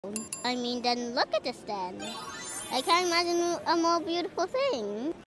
I mean, then look at this then. I can't imagine a more beautiful thing.